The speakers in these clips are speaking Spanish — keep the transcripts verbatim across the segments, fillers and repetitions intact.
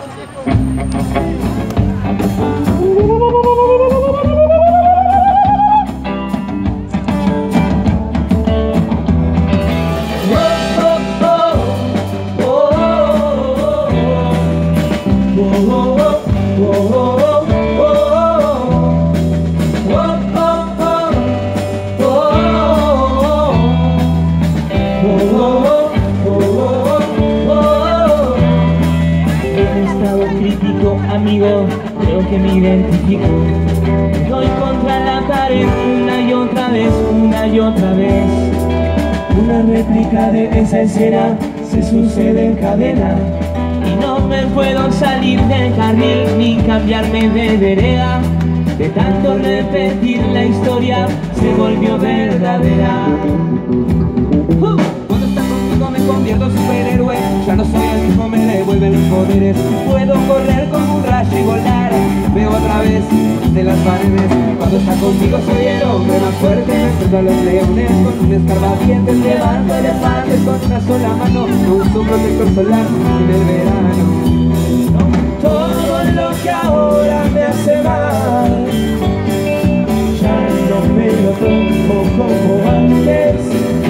Amigo, creo que me identifico. Doy contra la pared una y otra vez, una y otra vez. Una réplica de esa escena se sucede en cadena. Y no me puedo salir del carril ni cambiarme de vereda. De tanto repetir la historia se volvió verdadera. uh. Cuando estás conmigo me convierto en superhéroe. Ya no soy el mismo, me devuelven los poderes. Puedo correr como un rayo y volar. Veo otra vez de las paredes. Cuando está conmigo soy el hombre más fuerte. Me enfrento a los leones con un escarbadientes. Levanto elefantes con una sola mano. No uso protector solar en el verano. Todo lo que ahora me hace mal ya no me lo tomo como antes.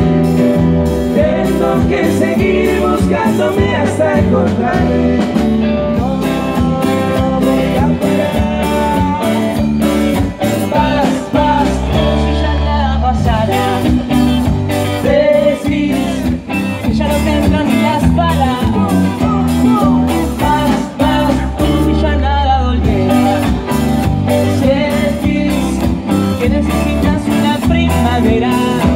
Tengo que seguir buscándome hasta encontrarme. No voy a parar. Paz, paz, como si ya nada pasara. Decís que ya no tendrán ni las balas. Paz, paz, como si ya nada volviera. Sentís que necesitas una primavera.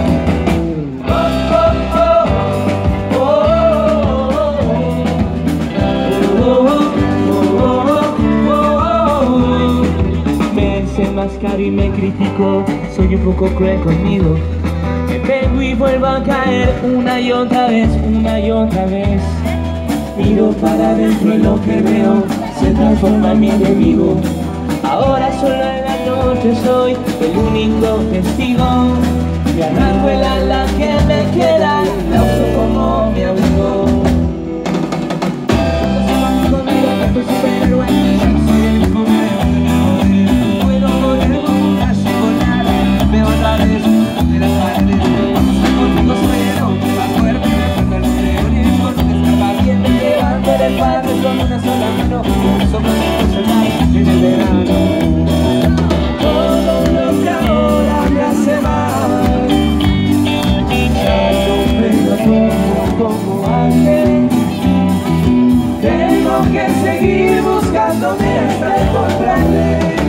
Y me critico, soy un poco cruel conmigo. Me pego y vuelvo a caer una y otra vez, una y otra vez. Miro para adentro y lo que veo se transforma en mi enemigo. Ahora solo en la noche soy el único testigo. Me arranco el ala que me queda, la uso como mi amigo. Conmigo que soy superhéroe. Con una sola mano, somos solar en el verano. Todo lo que ahora me hace mal ya no me lo tomo como antes. Tengo que seguir buscándome hasta encontrarme.